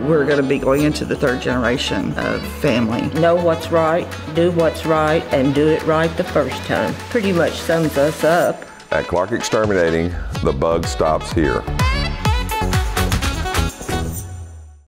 we're going to be going into the third generation of family. Know what's right, do what's right, and do it right the first time. Pretty much sums us up. At Clark Exterminating, the bug stops here.